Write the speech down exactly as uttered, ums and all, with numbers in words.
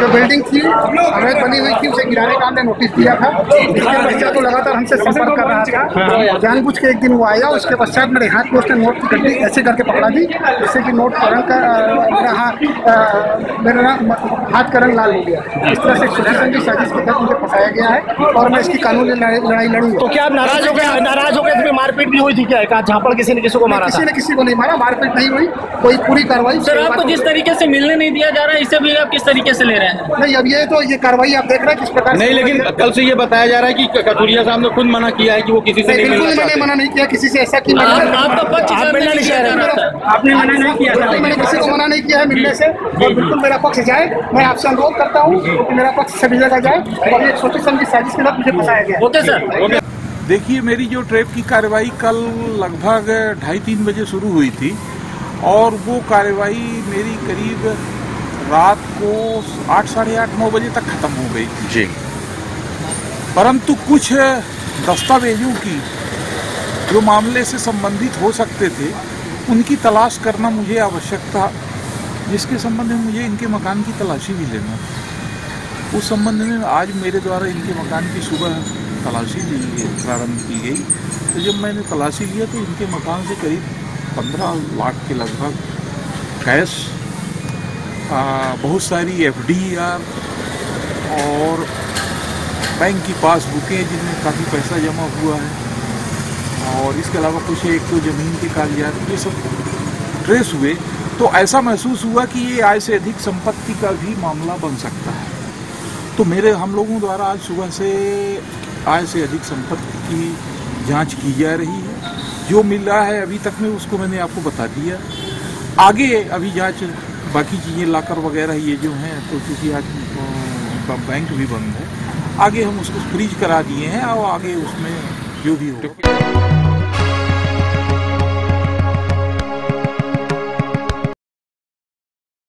जो बिल्डिंग थी अवैध बनी हुई थी उसे गिराने का हमने नोटिस दिया था। इसके पश्चात तो लगातार हमसे संपर्क कर रहा था। जानबूझ के एक दिन वो आया, उसके पश्चात मेरे हाथ में उसने नोट की गड्डी ऐसे करके पकड़ा दी जिससे कि नोट का रंग का मेरा हाथ मेरा हाथ का रंग लाल हो गया। इस तरह से सोची समझी साजिश के तहत मुझे फंसाया गया है और मैं इसकी कानूनी लड़ाई लड़ूंगा। तो क्या आप नाराज हो गए? नाराज हो गए? मारपीट भी हुई थी क्या? कहा झापड़ किसी ने किसी को मारा? किसी ने किसी को नहीं मारा, मारपीट नहीं हुई, कोई पूरी कार्रवाई। सर आपको जिस तरीके से मिलने नहीं दिया जा रहा है इसे भी आप किस तरीके से ले रहे हैं? नहीं, अब ये तो ये कार्रवाई आप देख रहे हैं किस प्रकार नहीं, लेकिन कल से ये बताया जा रहा है कि कथुरिया साहब ने खुद मना किया है कि वो किसी से नहीं मिलना चाहते। मैंने मना नहीं किया किसी से ऐसा कि आपका पक्ष आपने मना नहीं किया? मैंने किसी को मना नहीं किया है मिलने से और बिल्कुल मेरा पक्ष जाए। मैं आपसे अनुरोध करता हूँ कि मेरा पक्ष सभी जगह जाए और एक सोची समझी साजिश के साथ मुझे फंसाया गया। Okay sir. देखिए, मेरी जो ट्रैप की कार्रवाई कल लगभग ढाई तीन बजे शुरू हुई थी और वो कार्रवाई मेरी करीब रात को आठ साढ़े आठ नौ बजे तक खत्म हो गई थी जी। परंतु कुछ दस्तावेजों की जो मामले से संबंधित हो सकते थे उनकी तलाश करना मुझे आवश्यक था, जिसके संबंध में मुझे इनके मकान की तलाशी भी लेना था। उस संबंध में आज मेरे द्वारा इनके मकान की सुबह तलाशी ली प्रारंभ की गई। तो जब मैंने तलाशी लिया तो इनके मकान से करीब पंद्रह लाख के लगभग कैश, बहुत सारी एफ डी आर और बैंक की पासबुकें जिनमें काफ़ी पैसा जमा हुआ है और इसके अलावा कुछ एक तो ज़मीन के कागजात, ये सब ट्रेस हुए। तो ऐसा महसूस हुआ कि ये आय से अधिक संपत्ति का भी मामला बन सकता है। तो मेरे हम लोगों द्वारा आज सुबह से आय से अधिक संपत्ति की जांच की जा रही है। जो मिल रहा है अभी तक में उसको मैंने आपको बता दिया। आगे अभी जांच बाकी चीज़ें लाकर वगैरह ये जो हैं, तो क्योंकि आज उनका बैंक भी बंद है, आगे हम उसको फ्रीज करा दिए हैं और आगे उसमें जो भी हो।